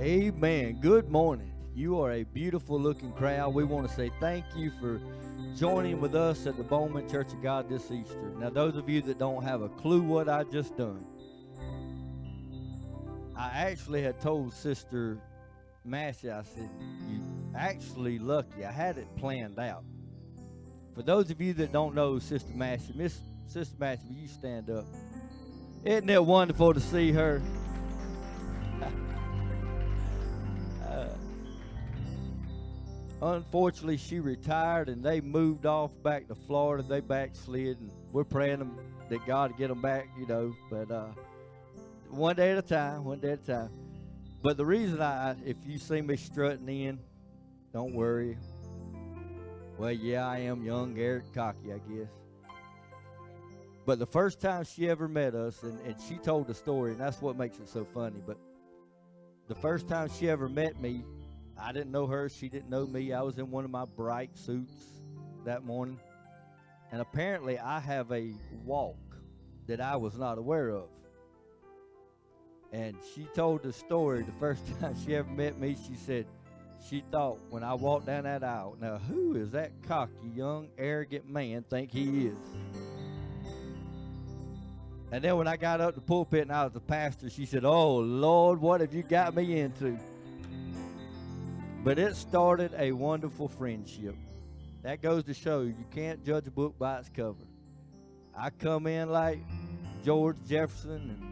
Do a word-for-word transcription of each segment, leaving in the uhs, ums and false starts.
Amen. Good morning. You are a beautiful looking crowd. We want to say thank you for joining with us at the Bowman Church of God this Easter. Now, those of you that don't have a clue what I just done, I actually had told Sister Massey, I said, you actually lucky. I had it planned out. For those of you that don't know Sister Massey, Miss Sister Massey, will you stand up? Isn't it wonderful to see her? uh, unfortunately, she retired and they moved off back to Florida. They backslid, and we're praying them, that God will get them back, you know. But uh, one day at a time, one day at a time. But the reason I, if you see me strutting in, don't worry. Well, yeah, I am young, Eric, cocky, I guess. But the first time she ever met us, and, and she told the story, and that's what makes it so funny. But the first time she ever met me, I didn't know her. She didn't know me. I was in one of my bright suits that morning. And apparently I have a walk that I was not aware of. And she told the story the first time she ever met me. She said she thought when I walked down that aisle, now who is that cocky, young, arrogant man think he is? And then when I got up the pulpit and I was the pastor, she said, oh, Lord, what have you got me into? But it started a wonderful friendship. That goes to show you can't judge a book by its cover. I come in like George Jefferson, and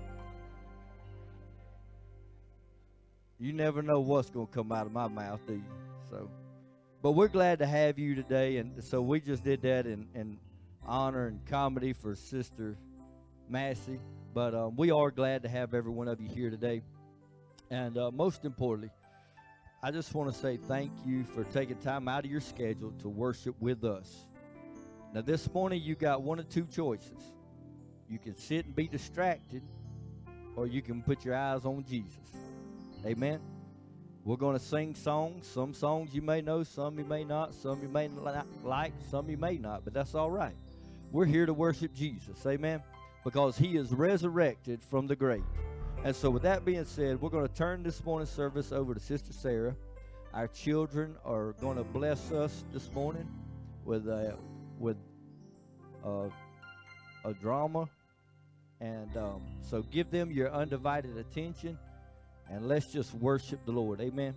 you never know what's going to come out of my mouth, do you? So, but we're glad to have you today, and so we just did that in, in honor and comedy for Sister Massey. But um, we are glad to have every one of you here today. And uh, most importantly, I just want to say thank you for taking time out of your schedule to worship with us. Now, this morning, you got one of two choices. You can sit and be distracted, or you can put your eyes on Jesus. Amen. We're going to sing songs. Some songs you may know, some you may not, some you may not like, some you may not, but that's all right. We're here to worship Jesus. Amen. Because he is resurrected from the grave. And so with that being said, we're going to turn this morning's service over to Sister Sarah. Our children are going to bless us this morning with a, with a, a drama. And um, so give them your undivided attention. And let's just worship the Lord. Amen.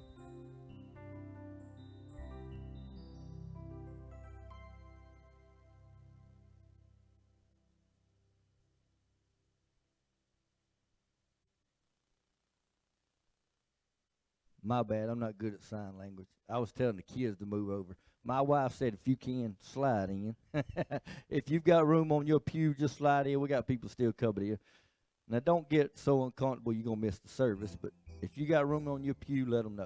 My bad. I'm not good at sign language. I was telling the kids to move over. My wife said, if you can, slide in. If you've got room on your pew, just slide in. We got people still covered here. Now, don't get so uncomfortable you're going to miss the service. But if you got room on your pew, let them know.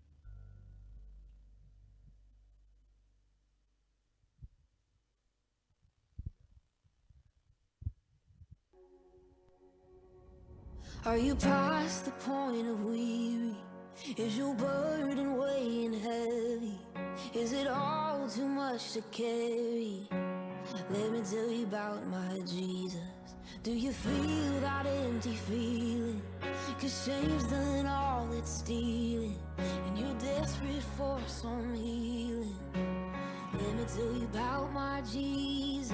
Are you past the point of weary? Is your burden weighing heavy? Is it all too much to carry? Let me tell you about my Jesus. Do you feel that empty feeling? Cause shame's done all it's stealing, and you're desperate for some healing. Let me tell you about my Jesus.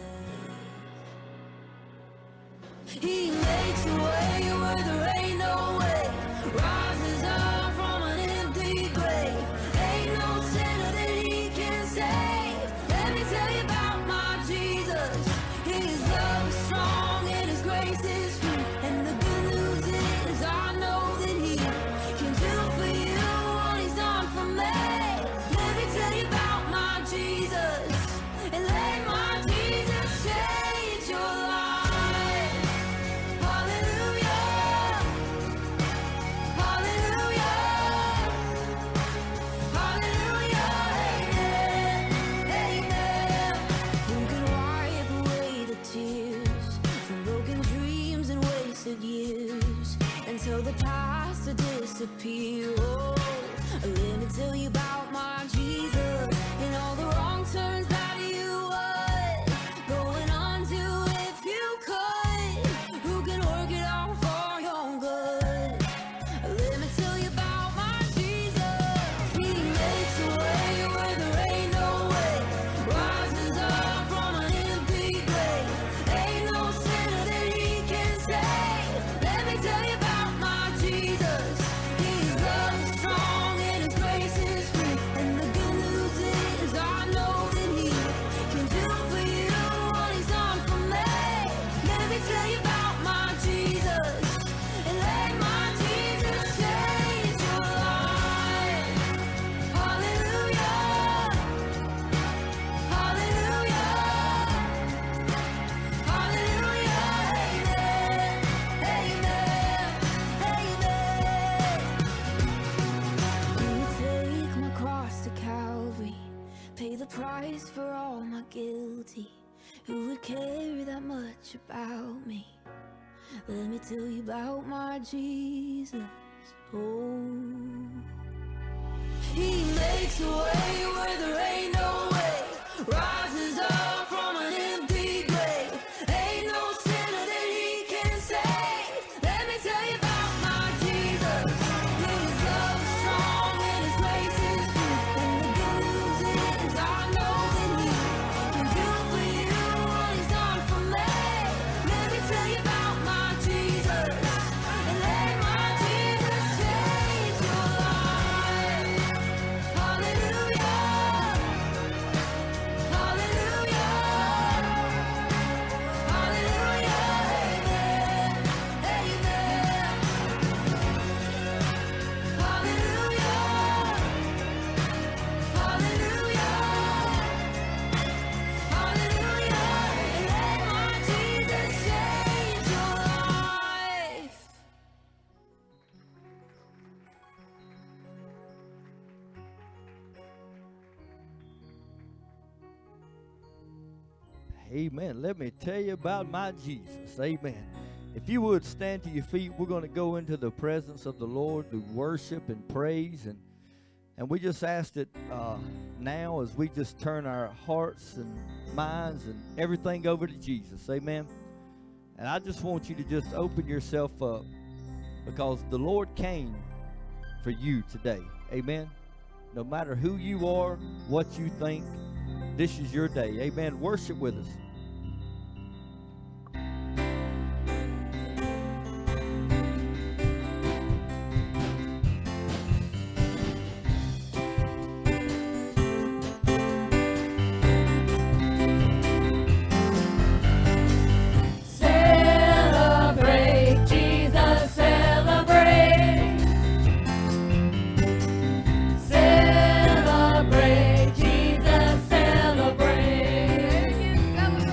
He makes a way where there ain't no way. Rises up from an empty grave. Ain't no sinner that he can save. Let me tell you about my Jesus. His love is strong and his grace is free. And the good news is I know that he can do for you what he's done for me. Let me tell you about my Jesus. And let my Jesus change your life. Hallelujah. Hallelujah. price for all my guilty. Who would care that much about me? Let me tell you about my Jesus. Oh, He makes a way where there ain't no way. Rises up from an empty grave. Ain't no sinner that He can save. Let me tell you about my Jesus. His love is strong and His grace is true. And the good news is I know that He can do for you what He's done for me. Let me tell you about my Jesus. And let my Jesus change your life. Hallelujah. Hallelujah. Hallelujah. Amen. Amen. Hallelujah. Hallelujah. Hallelujah. Let my Jesus change your life. Amen. Let me tell you about my Jesus. Amen. If you would stand to your feet, we're going to go into the presence of the Lord to worship and praise. And, and we just ask that uh, now as we just turn our hearts and minds and everything over to Jesus. Amen. And I just want you to just open yourself up because the Lord came for you today. Amen. No matter who you are, what you think, this is your day. Amen. Worship with us. Celebrate, Jesus, celebrate. Celebrate, Jesus, celebrate.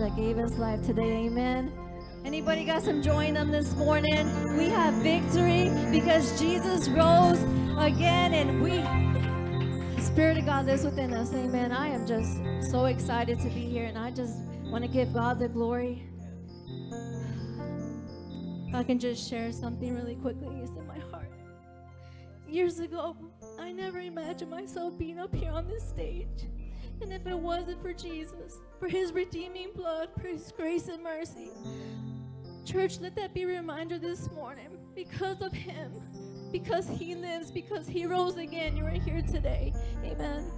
that gave his life today. Amen. Anybody got some joy in them this morning? We have victory because Jesus rose again, and we, the Spirit of God lives within us. Amen. I am just so excited to be here, and I just want to give God the glory. If I can just share something really quickly, it's in my heart. Years ago, I never imagined myself being up here on this stage. And if it wasn't for Jesus, for his redeeming blood, for his grace and mercy, church, let that be a reminder this morning. Because of him, because he lives, because he rose again, you are here today. Amen.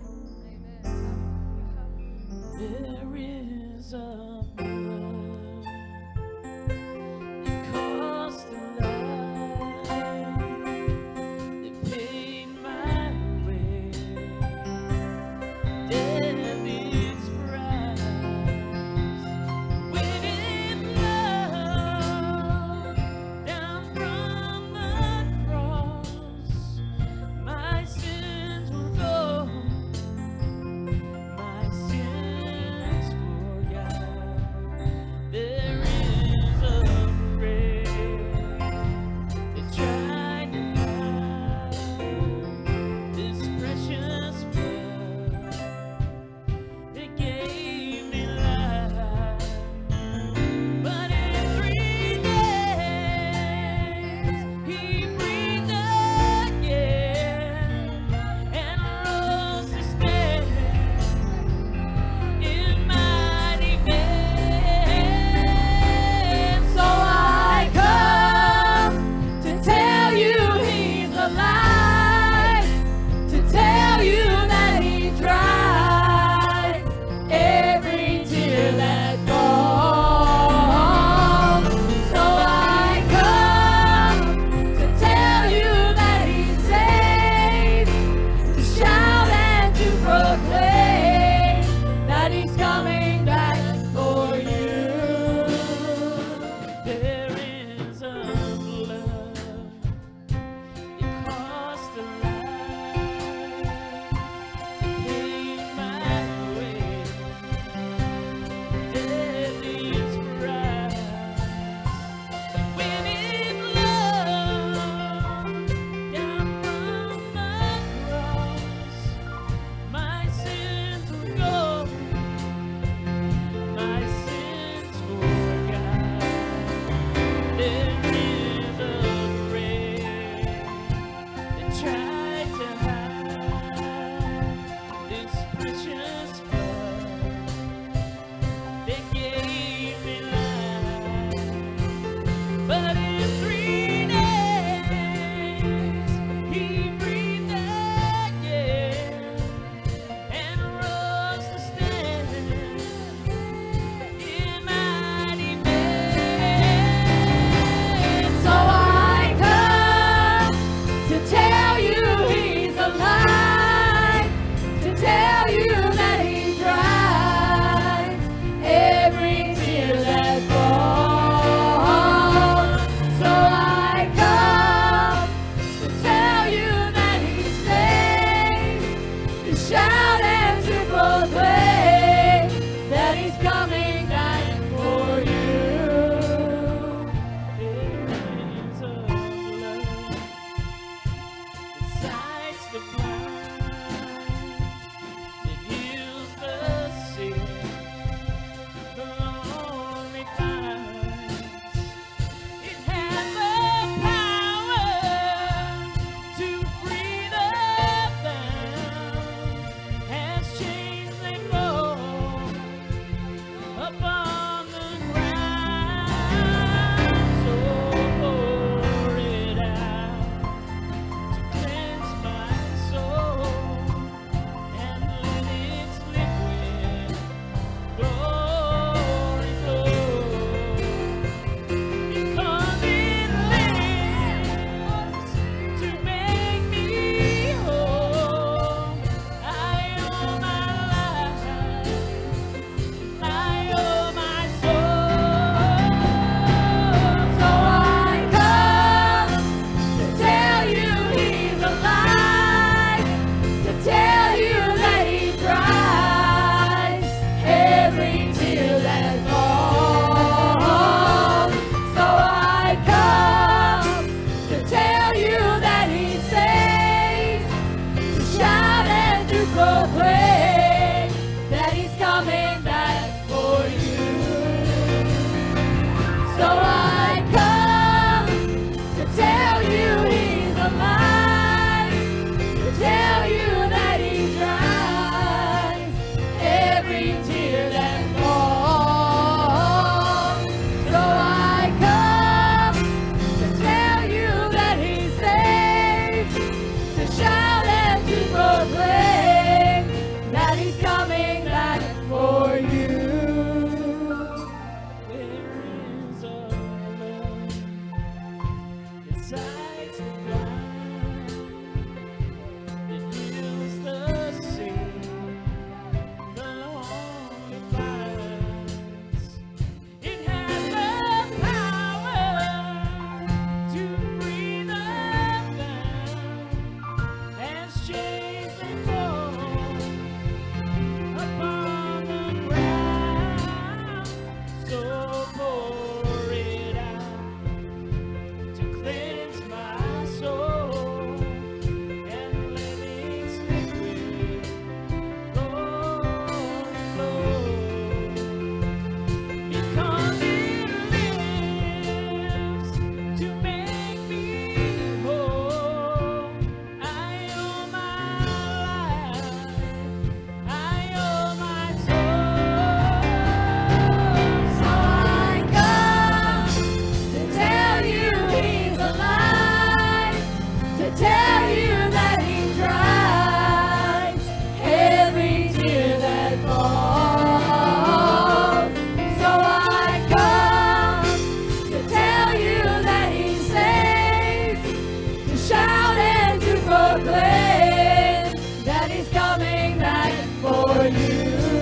There is a blood that cost a life, that paid my way, death its price. When it flowed down from the cross, my sins were gone, my sins forgot. There is a grave that tried to hide this precious blood that gave me life. But in three days he breathed again and rose to stand in mighty men. So I come to tell you he's alive, to tell you that he dries every tear that falls. So I come to tell you that he's saved, to shout and to proclaim that he's coming back for you. There is a blood, it cost a life, it paid my way, death its price. When it flowed down from the cross, my sins were gone, my sins forgot. There is a grave that tried to hide this precious blood that gave me life. But in three days he breathed again and rose to stand in mighty men. So I come to tell you he's alive, to tell you that he dries every tear that falls. So I come to tell you that he's saved, to shout and to proclaim that he's coming back for you. There is a blood that sights the blind, that heals the sick, the lonely finds. It has the power to free the bound, as chains they fall upon the ground. So pour it out to cleanse my tell you that He dries every tear that falls. So I come to tell you that He saves, to shout and to proclaim that He's coming back for you.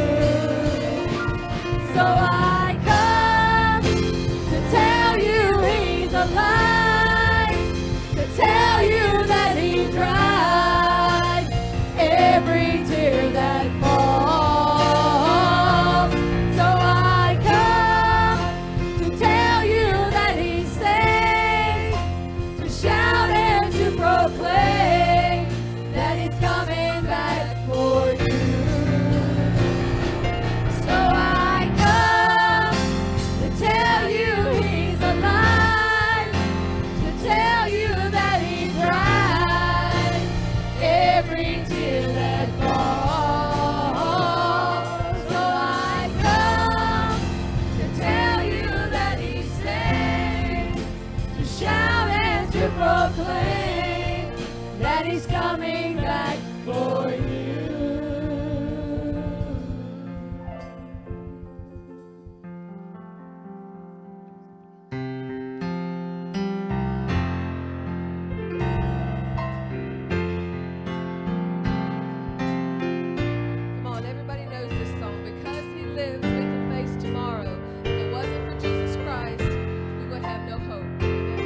So I come to tell you He's alive, to tell you that He dries every tear that falls. So I come to tell you that He saves, to shout and to proclaim that He's coming back for you. So I come to tell you He's alive, to tell you that He dries every tear that falls. So I come to tell you that He saves, to shout and to proclaim that He's coming back for you. Come on, everybody knows this song. Because He lives, we can face tomorrow. If it wasn't for Jesus Christ, we would have no hope. Amen.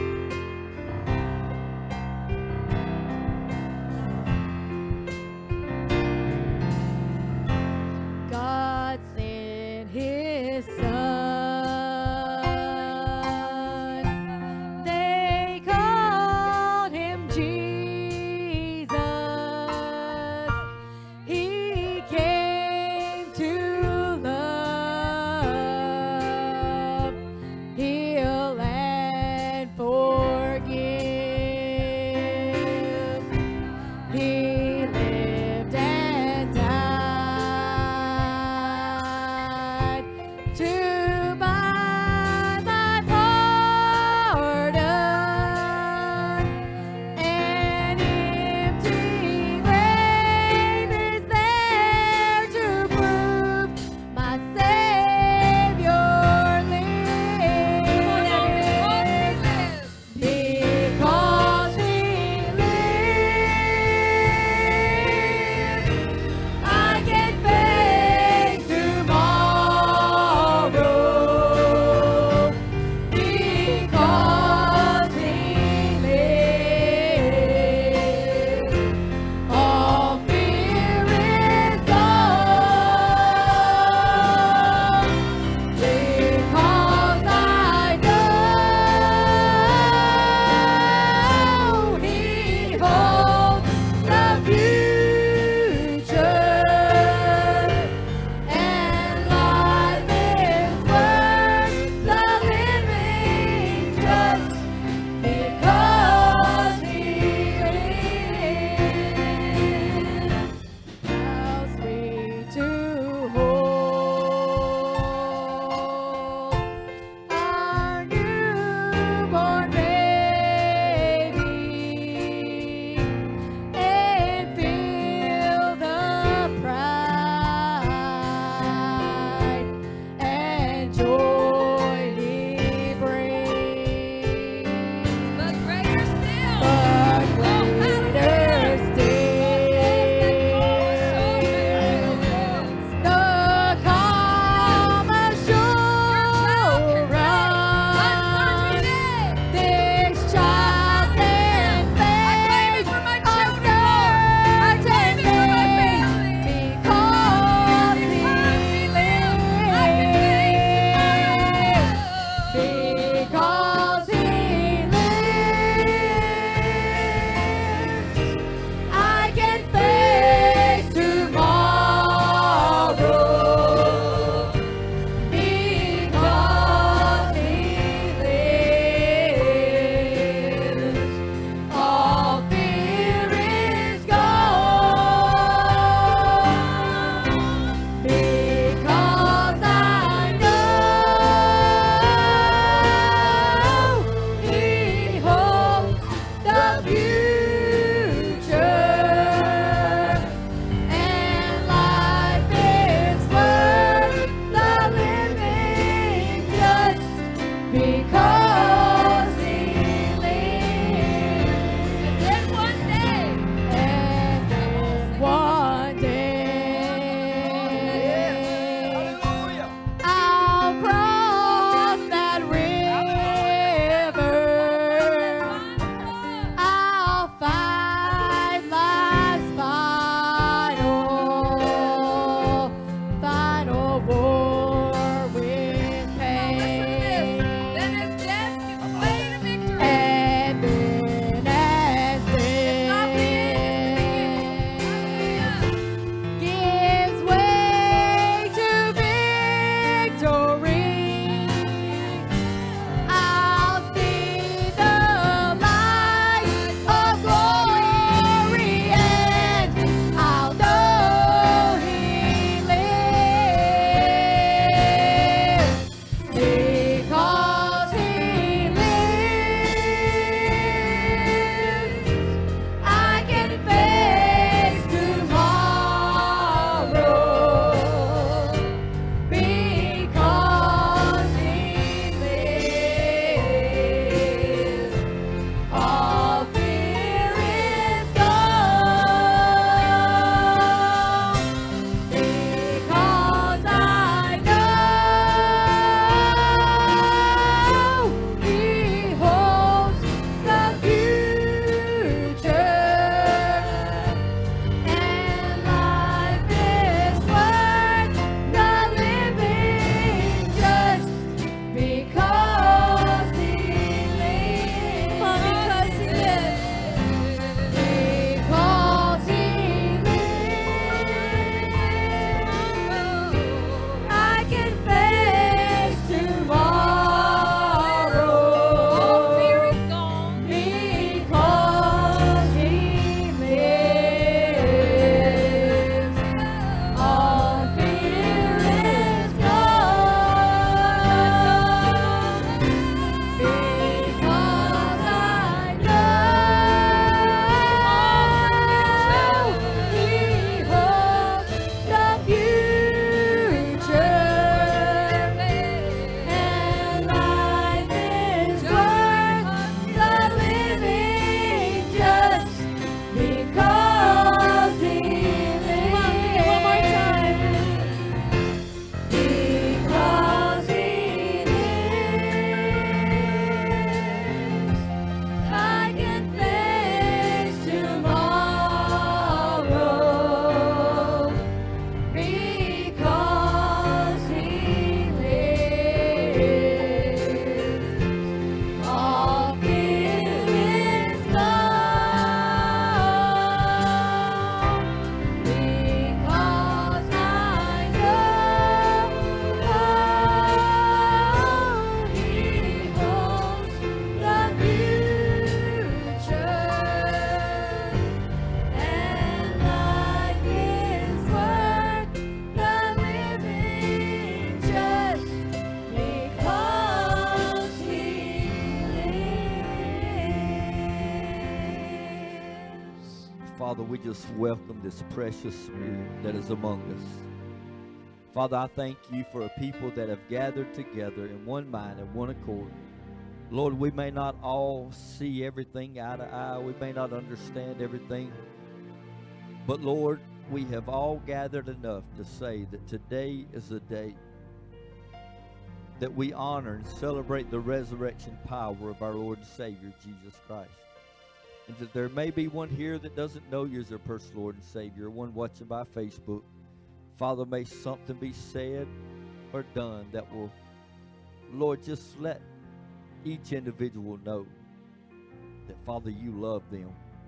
Father, we just welcome this precious spirit that is among us. Father, I thank you for a people that have gathered together in one mind and one accord. Lord, we may not all see everything eye to eye. We may not understand everything. But Lord, we have all gathered enough to say that today is a day that we honor and celebrate the resurrection power of our Lord and Savior, Jesus Christ. And that there may be one here that doesn't know you as their personal Lord and Savior, one watching by Facebook. Father, may something be said or done that will, Lord, just let each individual know that, Father, you love them.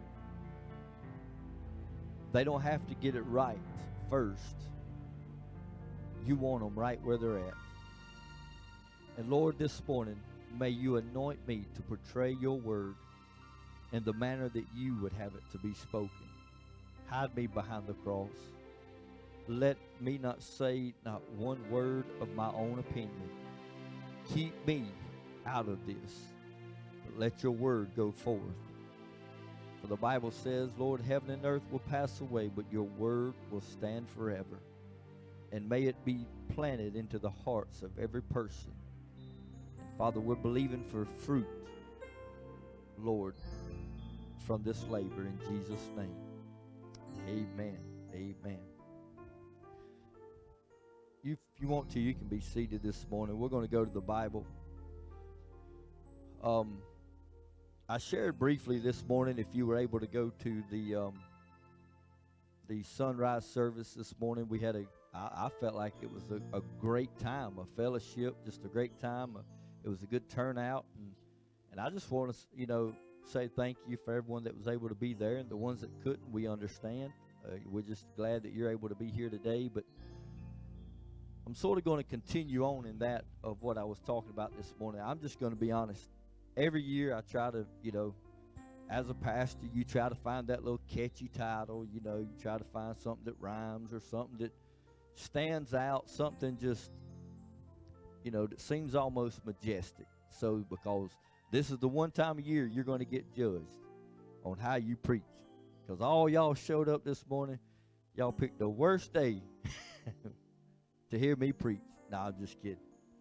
They don't have to get it right first. You want them right where they're at. And Lord, this morning, may you anoint me to portray your word in the manner that you would have it to be spoken. Hide me behind the cross. Let me not say not one word of my own opinion. Keep me out of this, but let your word go forth. For the Bible says, Lord, heaven and earth will pass away, but your word will stand forever. And may it be planted into the hearts of every person. And Father, we're believing for fruit, Lord, from this labor in Jesus' name. Amen. Amen. You, if you want to, you can be seated this morning. We're going to go to the Bible. Um, I shared briefly this morning, if you were able to go to the um, the sunrise service this morning. We had a, I, I felt like it was a, a great time, a fellowship, just a great time. Uh, it was a good turnout, and and I just want to, you know, say thank you for everyone that was able to be there, and the ones that couldn't, we understand. Uh, we're just glad that you're able to be here today, but I'm sort of going to continue on in that of what I was talking about this morning. I'm just going to be honest. Every year I try to, you know, as a pastor, you try to find that little catchy title. You know, you try to find something that rhymes or something that stands out, something just, you know, that seems almost majestic. So, because this is the one time of year you're going to get judged on how you preach. Because all y'all showed up this morning, y'all picked the worst day to hear me preach. No, I'm just kidding.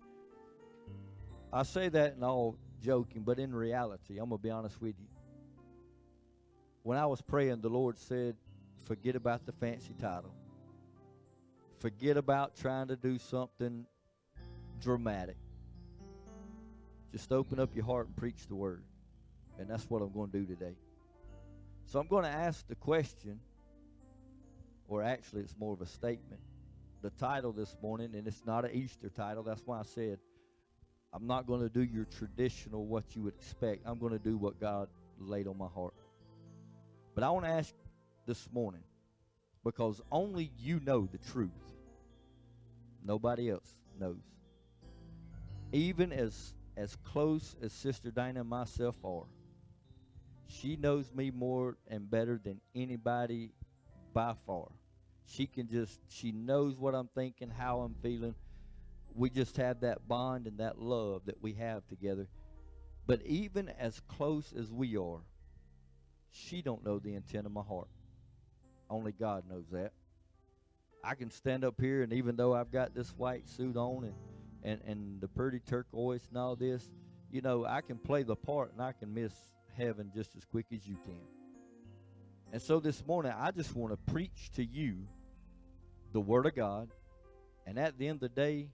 I say that in all joking, but in reality, I'm going to be honest with you. When I was praying, the Lord said, forget about the fancy title. Forget about trying to do something dramatic. Just open up your heart and preach the word. And that's what I'm going to do today. So I'm going to ask the question, or actually it's more of a statement. The title this morning, and it's not an Easter title, that's why I said I'm not going to do your traditional what you would expect. I'm going to do what God laid on my heart. But I want to ask this morning, because only you know the truth. Nobody else knows. Even as as close as Sister Dana and myself are, she knows me more and better than anybody by far. She can just, she knows what I'm thinking, how I'm feeling. We just have that bond and that love that we have together. But even as close as we are, she don't know the intent of my heart. Only God knows that. I can stand up here, and even though I've got this white suit on and, and, and the pretty turquoise and all this, you know, I can play the part and I can miss heaven just as quick as you can. And so this morning, I just want to preach to you the Word of God. And at the end of the day,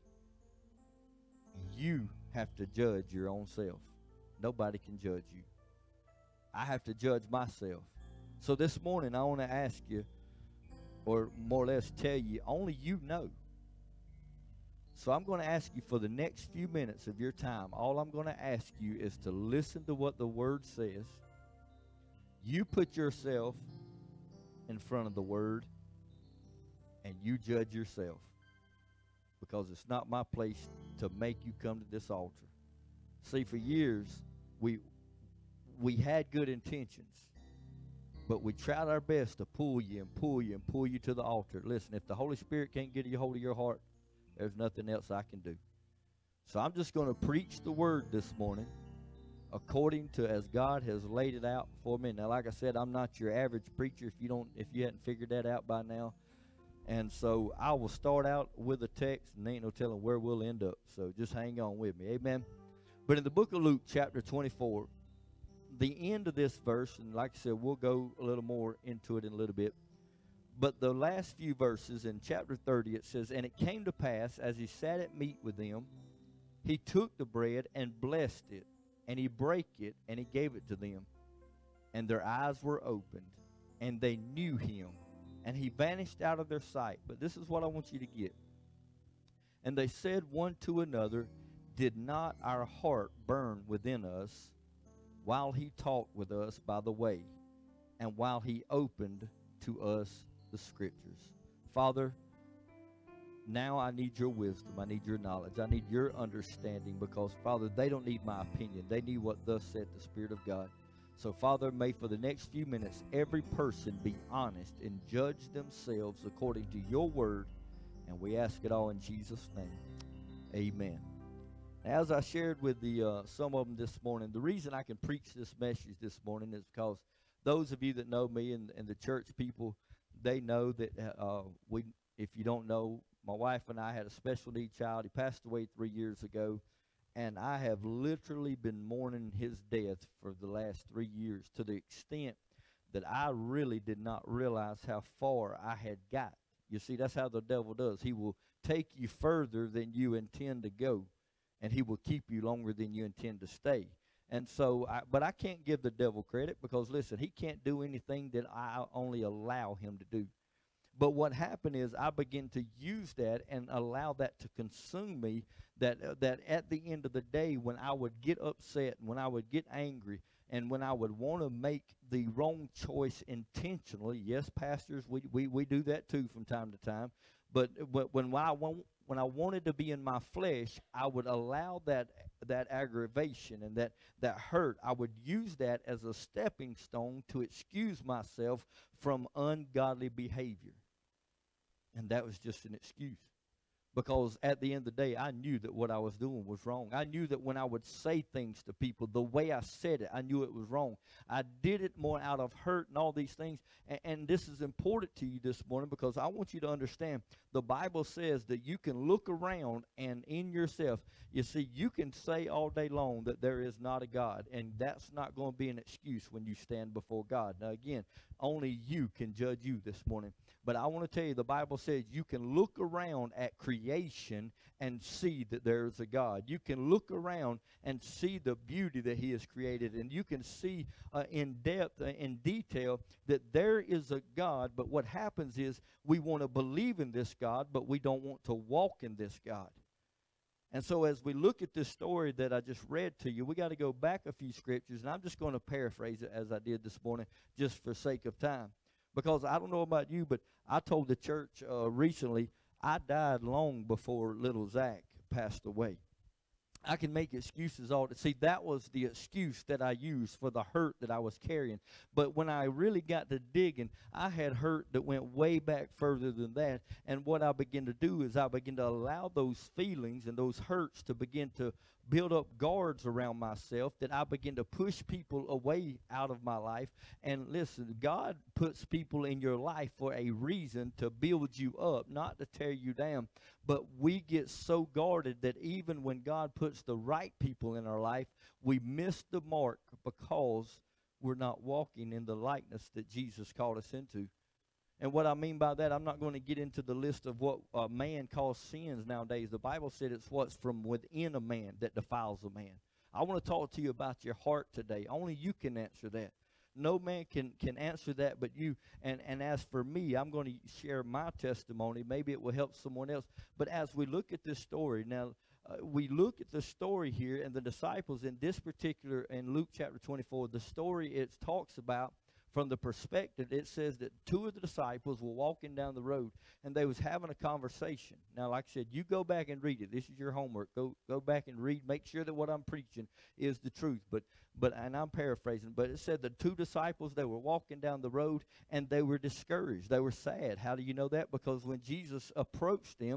you have to judge your own self. Nobody can judge you. I have to judge myself. So this morning, I want to ask you, or more or less tell you, only you know. So I'm going to ask you for the next few minutes of your time, all I'm going to ask you is to listen to what the Word says. You put yourself in front of the Word, and you judge yourself. Because it's not my place to make you come to this altar. See, for years, we we had good intentions, but we tried our best to pull you and pull you and pull you to the altar. Listen, if the Holy Spirit can't get a hold of your heart, there's nothing else I can do. So I'm just going to preach the word this morning. according to as God has laid it out for me. Now, like I said, I'm not your average preacher if you don't if you hadn't figured that out by now. And so I will start out with a text, and there ain't no telling where we'll end up. So just hang on with me. Amen. But in the book of Luke, chapter twenty-four, the end of this verse, and like I said, we'll go a little more into it in a little bit. But the last few verses in chapter thirty, it says, "And it came to pass, as he sat at meat with them, he took the bread and blessed it, and he brake it, and he gave it to them. And their eyes were opened, and they knew him, and he vanished out of their sight." But this is what I want you to get. "And they said one to another, Did not our heart burn within us while he talked with us by the way, and while he opened to us the scriptures?" Father, now I need your wisdom. I need your knowledge. I need your understanding, because, Father, they don't need my opinion. They need what thus said the Spirit of God. So, Father, may for the next few minutes every person be honest and judge themselves according to your word. And we ask it all in Jesus' name. Amen. As I shared with the uh, some of them this morning, the reason I can preach this message this morning is because those of you that know me and, and the church people, they know that uh, we, if you don't know, my wife and I had a special need child. He passed away three years ago, and I have literally been mourning his death for the last three years to the extent that I really did not realize how far I had got. You see, that's how the devil does. He will take you further than you intend to go, and he will keep you longer than you intend to stay. And so, I, but I can't give the devil credit, because, listen, he can't do anything that I only allow him to do. But what happened is I began to use that and allow that to consume me, that, uh, that at the end of the day, when I would get upset and when I would get angry and when I would want to make the wrong choice intentionally, yes, pastors, we, we, we do that too from time to time, but, but when I want, when I wanted to be in my flesh, I would allow that that aggravation and that, that hurt. I would use that as a stepping stone to excuse myself from ungodly behavior. And that was just an excuse. Because at the end of the day, I knew that what I was doing was wrong. I knew that when I would say things to people, the way I said it, I knew it was wrong. I did it more out of hurt and all these things. And, and this is important to you this morning, because I want you to understand the Bible says that you can look around and in yourself, you see, you can say all day long that there is not a God. And that's not going to be an excuse when you stand before God. Now, again, only you can judge you this morning. But I want to tell you, the Bible says you can look around at creation and see that there is a God. You can look around and see the beauty that he has created. And you can see uh, in depth, uh, in detail, that there is a God. But what happens is we want to believe in this God, but we don't want to walk in this God. And so as we look at this story that I just read to you, we got to go back a few scriptures. And I'm just going to paraphrase it as I did this morning, just for sake of time. Because I don't know about you, but I told the church uh, recently, I died long before little Zach passed away. I can make excuses all the see that was the excuse that I used for the hurt that I was carrying. But when I really got to digging, I had hurt that went way back further than that. And what I began to do is I began to allow those feelings and those hurts to begin to build up guards around myself, that I begin to push people away out of my life. And listen, God puts people in your life for a reason, to build you up, not to tear you down. But we get so guarded that even when God puts the right people in our life, we miss the mark because we're not walking in the likeness that Jesus called us into. And what I mean by that, I'm not going to get into the list of what a man calls sins nowadays. The Bible said it's what's from within a man that defiles a man. I want to talk to you about your heart today. Only you can answer that. No man can, can answer that but you. And, and as for me, I'm going to share my testimony. Maybe it will help someone else. But as we look at this story, now, uh, we look at the story here, and the disciples in this particular, in Luke chapter twenty-four, the story it talks about, from the perspective, it says that two of the disciples were walking down the road, and they was having a conversation. Now, like I said, you go back and read it. This is your homework. Go go back and read. Make sure that what I'm preaching is the truth. But, but and I'm paraphrasing, but it said the two disciples, they were walking down the road, and they were discouraged. They were sad. How do you know that? Because when Jesus approached them,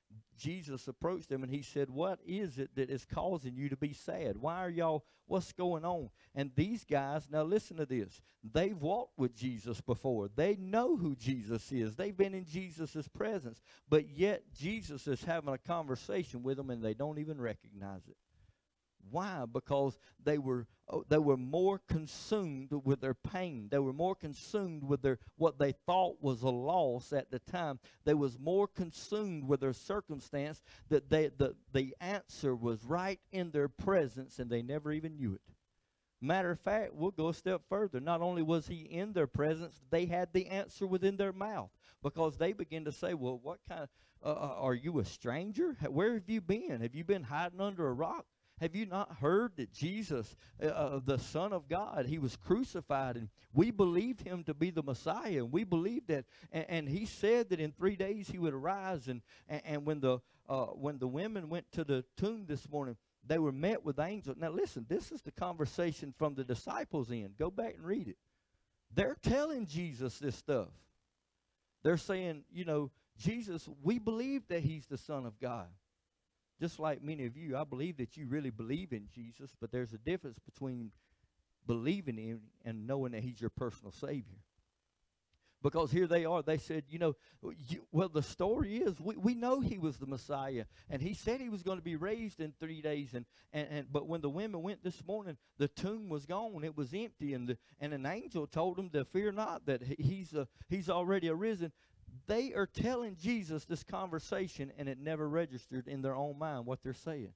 Jesus approached them and he said, what is it that is causing you to be sad? Why are y'all, what's going on? And these guys, now listen to this. They've walked with Jesus before. They know who Jesus is. They've been in Jesus' presence. But yet Jesus is having a conversation with them and they don't even recognize it. Why? Because they were oh, they were more consumed with their pain. They were more consumed with their what they thought was a loss at the time. They was more consumed with their circumstance that they the, the answer was right in their presence and they never even knew it. Matter of fact, we'll go a step further. Not only was he in their presence, they had the answer within their mouth, because they began to say, well, what kind of, uh, are you a stranger? Where have you been? Have you been hiding under a rock? Have you not heard that Jesus, uh, the Son of God, he was crucified, and we believed him to be the Messiah, and we believed that, and, and he said that in three days he would arise, and, and, and when the uh, when the women went to the tomb this morning, they were met with angels. Now listen, this is the conversation from the disciples' end. Go back and read it. They're telling Jesus this stuff. They're saying, you know, Jesus, we believe that he's the Son of God. Just like many of you, I believe that you really believe in Jesus, but there's a difference between believing in him and knowing that he's your personal Savior. Because here they are, they said, you know, you, well, the story is, we, we know he was the Messiah, and he said he was going to be raised in three days, and, and, and but when the women went this morning, the tomb was gone, it was empty, and, the, and an angel told them to fear not, that he, he's, uh, he's already arisen. They are telling Jesus this conversation, and it never registered in their own mind what they're saying.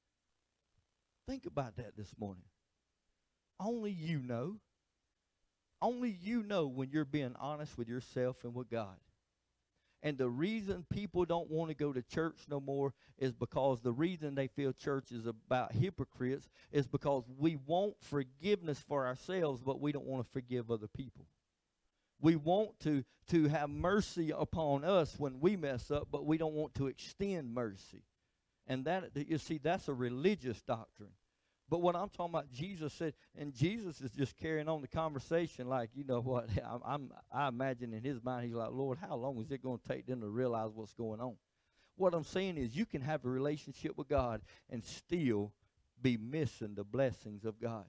Think about that this morning. Only you know. Only you know when you're being honest with yourself and with God. And the reason people don't want to go to church no more is because the reason they feel church is about hypocrites is because we want forgiveness for ourselves, but we don't want to forgive other people. We want to, to have mercy upon us when we mess up, but we don't want to extend mercy. And that, you see, that's a religious doctrine. But what I'm talking about, Jesus said, and Jesus is just carrying on the conversation like, you know what, I'm, I'm, I imagine in his mind, he's like, Lord, how long is it going to take them to realize what's going on? What I'm saying is you can have a relationship with God and still be missing the blessings of God.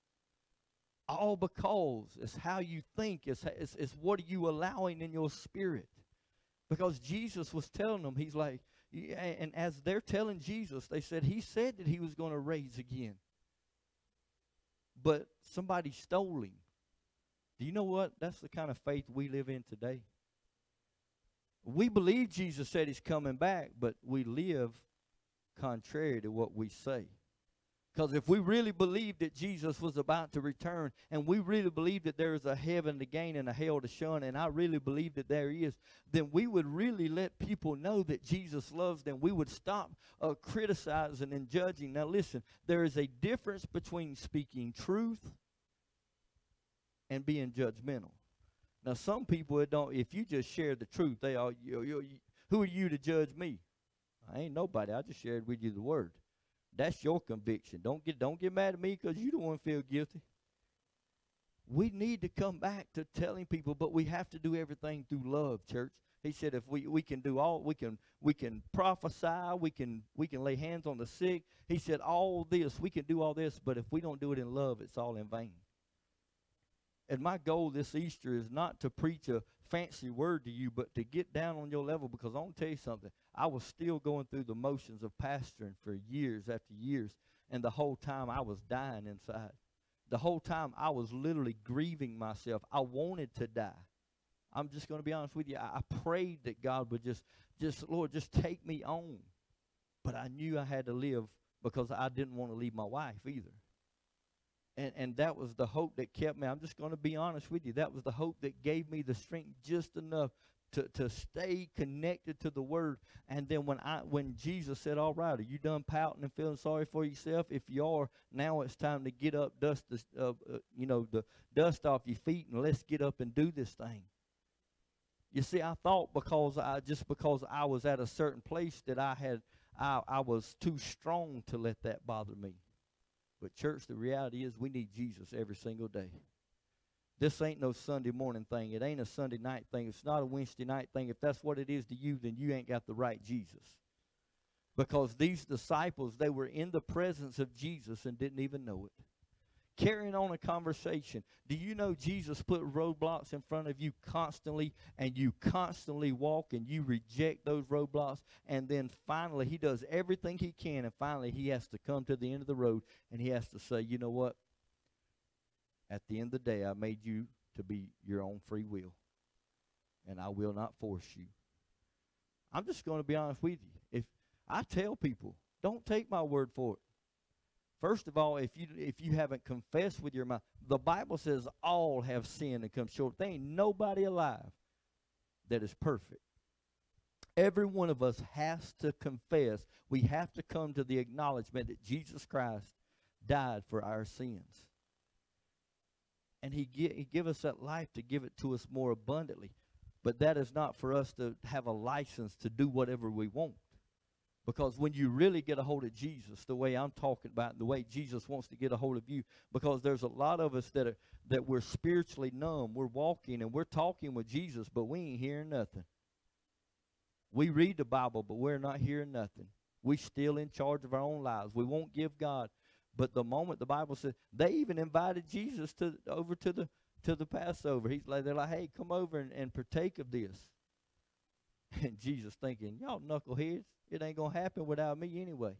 All because it's how you think. It's, it's, it's what are you allowing in your spirit. Because Jesus was telling them, he's like, and as they're telling Jesus, they said, he said that he was going to raise again. But somebody stole him. Do you know what? That's the kind of faith we live in today. We believe Jesus said he's coming back, but we live contrary to what we say. Because if we really believed that Jesus was about to return, and we really believe that there is a heaven to gain and a hell to shun, and I really believe that there is, then we would really let people know that Jesus loves them. We would stop uh, criticizing and judging. Now listen, there is a difference between speaking truth and being judgmental. Now some people, it don't. If you just share the truth, they are, you, you, you, who are you to judge me? I ain't nobody. I just shared with you the word. That's your conviction. Don't get don't get mad at me because you don't want to feel guilty. We need to come back to telling people, but we have to do everything through love, church. He said if we, we can do all, we can we can prophesy, we can we can lay hands on the sick. He said all this, we can do all this, but if we don't do it in love, it's all in vain. And my goal this Easter is not to preach a fancy word to you, but to get down on your level, because I want to tell you something. I was still going through the motions of pastoring for years after years, and the whole time I was dying inside. The whole time I was literally grieving myself. I wanted to die. I'm just going to be honest with you. I, I prayed that God would just, just, Lord, just take me on. But I knew I had to live because I didn't want to leave my wife either. And, and that was the hope that kept me. I'm just going to be honest with you. That was the hope that gave me the strength just enough to, to stay connected to the Word. And then when I when Jesus said, all right, are you done pouting and feeling sorry for yourself? If you are, now it's time to get up, dust the, uh, uh, you know, the dust off your feet, and let's get up and do this thing. You see, I thought because I just because I was at a certain place that I had I, I was too strong to let that bother me. But church, the reality is we need Jesus every single day. This ain't no Sunday morning thing. It ain't a Sunday night thing. It's not a Wednesday night thing. If that's what it is to you, then you ain't got the right Jesus. Because these disciples, they were in the presence of Jesus and didn't even know it. Carrying on a conversation. Do you know Jesus put roadblocks in front of you constantly, and you constantly walk and you reject those roadblocks, and then finally he does everything he can, and finally he has to come to the end of the road and he has to say, you know what? At the end of the day, I made you to be your own free will, and I will not force you. I'm just going to be honest with you. If I tell people, don't take my word for it. First of all, if you if you haven't confessed with your mouth, the Bible says all have sinned and come short. There ain't nobody alive that is perfect. Every one of us has to confess. We have to come to the acknowledgement that Jesus Christ died for our sins. And he give, he give us that life to give it to us more abundantly. But that is not for us to have a license to do whatever we want. Because when you really get a hold of Jesus, the way I'm talking about, the way Jesus wants to get a hold of you, because there's a lot of us that are that we're spiritually numb. We're walking and we're talking with Jesus, but we ain't hearing nothing. We read the Bible, but we're not hearing nothing. We're still in charge of our own lives. We won't give God. But the moment the Bible says, they even invited Jesus to over to the to the Passover. He's like, they're like, hey, come over and, and partake of this. And Jesus thinking, y'all knuckleheads, it ain't going to happen without me anyway.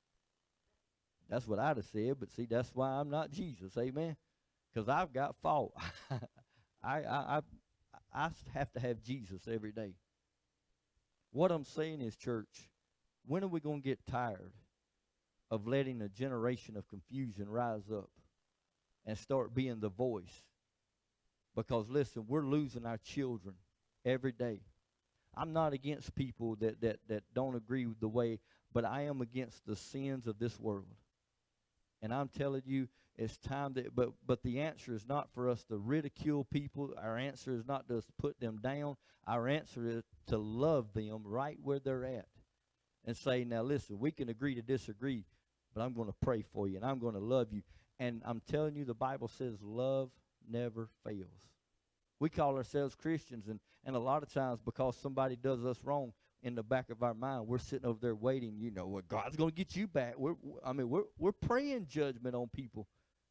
That's what I'd have said, but see, that's why I'm not Jesus, amen? Because I've got fault. I, I, I, I have to have Jesus every day. What I'm saying is, church, when are we going to get tired of letting a generation of confusion rise up and start being the voice? Because, listen, we're losing our children every day. I'm not against people that, that, that don't agree with the way, but I am against the sins of this world. And I'm telling you, it's time that, but, but the answer is not for us to ridicule people. Our answer is not to put them down. Our answer is to love them right where they're at. And say, now listen, we can agree to disagree, but I'm going to pray for you, and I'm going to love you. And I'm telling you, the Bible says love never fails. We call ourselves Christians, and, and a lot of times because somebody does us wrong, in the back of our mind, we're sitting over there waiting, you know, well, God's going to get you back. We're, I mean, we're, we're praying judgment on people.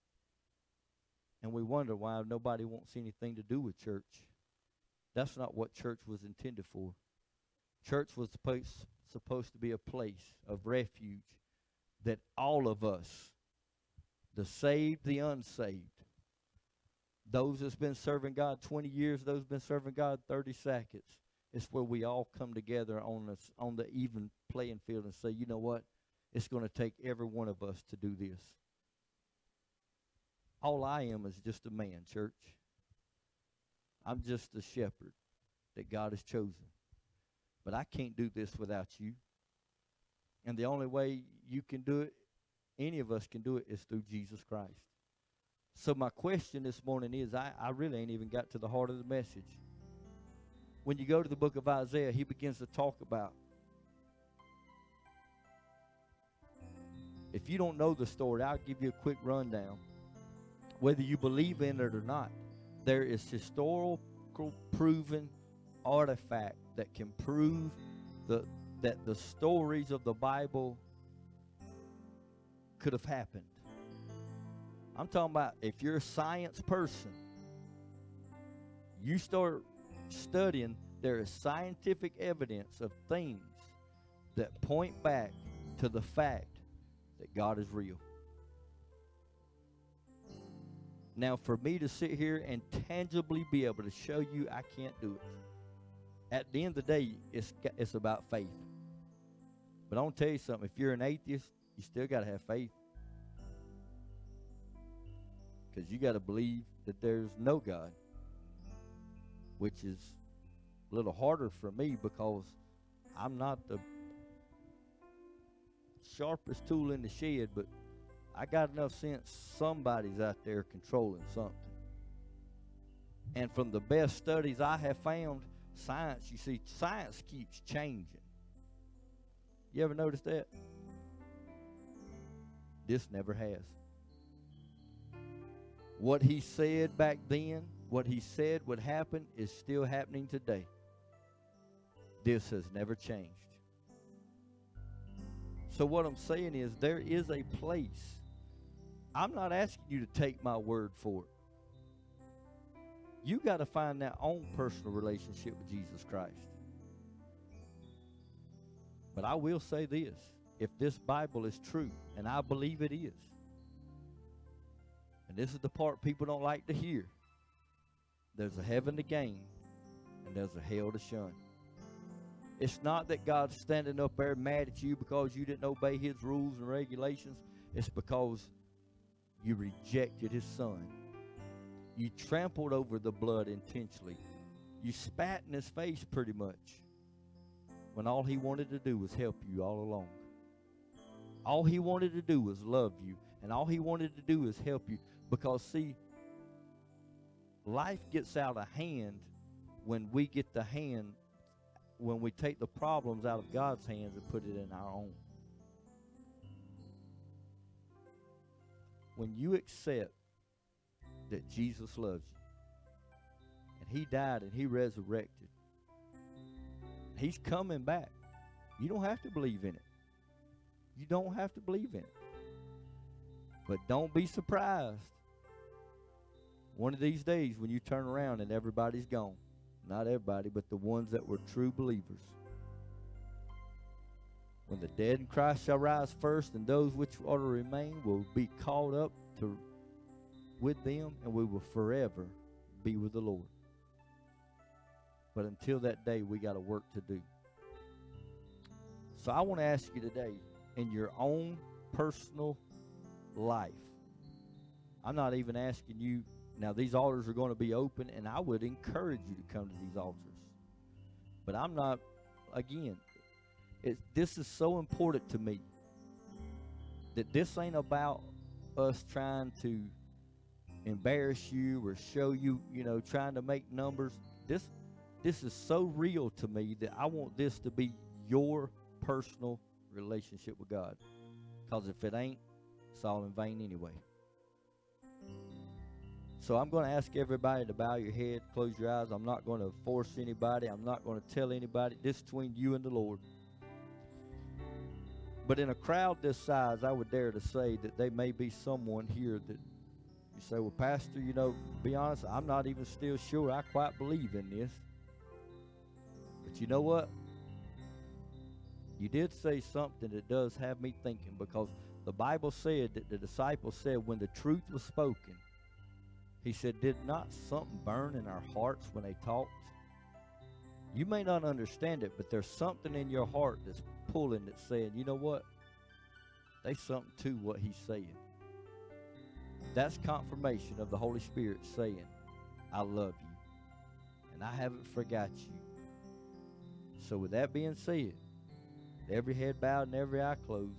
And we wonder why nobody wants anything to do with church. That's not what church was intended for. Church was supposed, supposed to be a place of refuge that all of us, the saved, the unsaved, those that's been serving God twenty years, those been serving God thirty seconds, it's where we all come together on the, on the even playing field and say, you know what? It's going to take every one of us to do this. All I am is just a man, church. I'm just a shepherd that God has chosen. But I can't do this without you. And the only way you can do it, any of us can do it, is through Jesus Christ. So my question this morning is, I, I really ain't even got to the heart of the message. When you go to the book of Isaiah, he begins to talk about, if you don't know the story, I'll give you a quick rundown. Whether you believe in it or not, there is historical proven artifact that can prove the, that the stories of the Bible could have happened. I'm talking about if you're a science person, you start studying, there is scientific evidence of things that point back to the fact that God is real. Now, for me to sit here and tangibly be able to show you, I can't do it. At the end of the day, it's, it's about faith. But I want to tell you something. If you're an atheist, you still got to have faith. Because you got to believe that there's no God. Which is a little harder for me because I'm not the sharpest tool in the shed, but I got enough sense somebody's out there controlling something. And from the best studies I have found, science, you see, science keeps changing. You ever notice that? This never has. What he said back then, what he said would happen, is still happening today. This has never changed. So what I'm saying is there is a place. I'm not asking you to take my word for it. You got to find that own personal relationship with Jesus Christ. But I will say this. If this Bible is true, and I believe it is, and this is the part people don't like to hear, there's a heaven to gain, and there's a hell to shun. It's not that God's standing up there mad at you because you didn't obey his rules and regulations. It's because you rejected his son. You trampled over the blood intentionally. You spat in his face pretty much, when all he wanted to do was help you all along. All he wanted to do was love you, and all he wanted to do was help you. Because, see, life gets out of hand when we get the hand, when we take the problems out of God's hands and put it in our own. When you accept that Jesus loves you, and he died and he resurrected, he's coming back. You don't have to believe in it. You don't have to believe in it. But don't be surprised one of these days when you turn around and everybody's gone. Not everybody, but the ones that were true believers. When the dead in Christ shall rise first, and those which are to remain will be caught up to with them, and we will forever be with the Lord. But until that day, we got a work to do. So I want to ask you today, in your own personal life, I'm not even asking you, now these altars are going to be open, and I would encourage you to come to these altars. But I'm not, again, it, this is so important to me that this ain't about us trying to embarrass you or show you, you know, trying to make numbers. This, this is so real to me that I want this to be your personal relationship with God. Because if it ain't, it's all in vain anyway. So I'm going to ask everybody to bow your head, close your eyes. I'm not going to force anybody. I'm not going to tell anybody. This is between you and the Lord. But in a crowd this size, I would dare to say that there may be someone here that you say, well, Pastor, you know, be honest, I'm not even still sure I quite believe in this. But you know what? You did say something that does have me thinking, because the Bible said that the disciples said when the truth was spoken, he said, did not something burn in our hearts when they talked? You may not understand it, but there's something in your heart that's pulling, that's saying, you know what? There's something to what he's saying. That's confirmation of the Holy Spirit saying, I love you, and I haven't forgot you. So with that being said, every head bowed and every eye closed,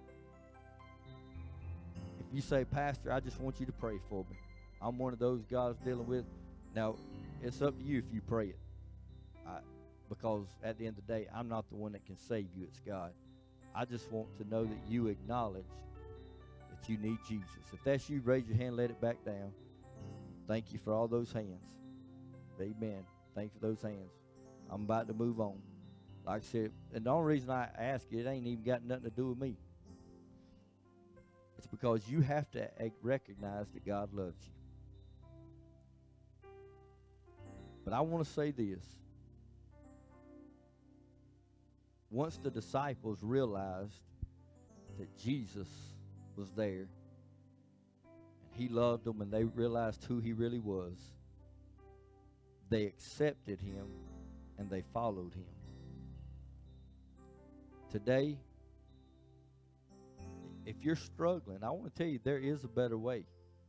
if you say, Pastor, I just want you to pray for me. I'm one of those God's dealing with. Now, it's up to you if you pray it. I, because at the end of the day, I'm not the one that can save you. It's God. I just want to know that you acknowledge that you need Jesus. If that's you, raise your hand, let it back down. Thank you for all those hands. Amen. Thank you for those hands. I'm about to move on. Like I said, and the only reason I ask you, it ain't even got nothing to do with me. It's because you have to recognize that God loves you. But I want to say this. Once the disciples realized that Jesus was there, and he loved them, and they realized who he really was, they accepted him and they followed him. Today, if you're struggling, I want to tell you there is a better way.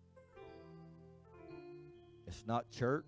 It's not church.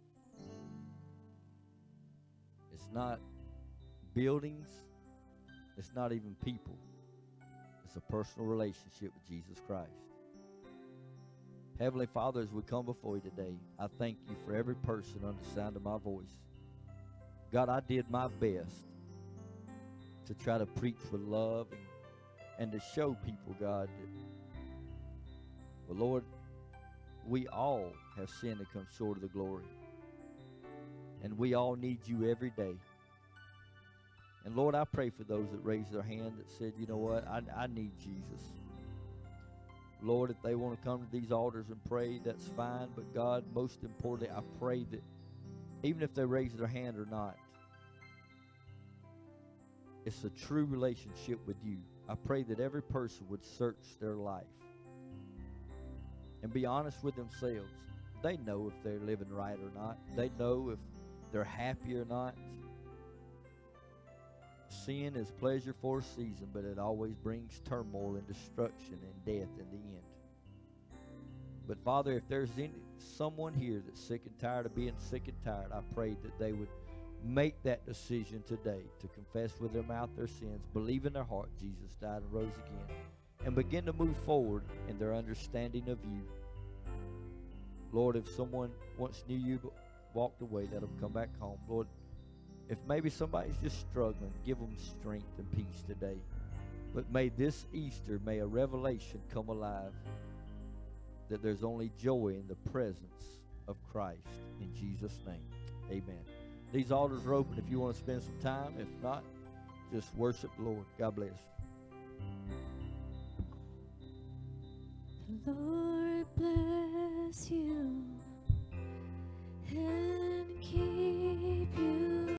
It's not buildings. It's not even people. It's a personal relationship with Jesus Christ. Heavenly Father, as we come before you today, I thank you for every person under the sound of my voice. God, I did my best to try to preach with love and, and to show people, God, that, well, Lord, we all have sinned and come short of the glory. And we all need you every day. And Lord, I pray for those that raised their hand that said, you know what, I, I need Jesus. Lord, if they want to come to these altars and pray, that's fine. But God, most importantly, I pray that even if they raise their hand or not, it's a true relationship with you. I pray that every person would search their life and be honest with themselves. They know if they're living right or not. They know if they're happy or not. Sin is pleasure for a season, but it always brings turmoil and destruction and death in the end. But Father, if there's any, someone here that's sick and tired of being sick and tired, I pray that they would make that decision today to confess with their mouth their sins, believe in their heart Jesus died and rose again, and begin to move forward in their understanding of you. Lord, if someone once knew you but walked away, let them come back home. Lord, if maybe somebody's just struggling, give them strength and peace today. But may this Easter, may a revelation come alive that there's only joy in the presence of Christ. In Jesus' name, amen. These altars are open if you want to spend some time. If not, just worship the Lord. God bless. The Lord bless you.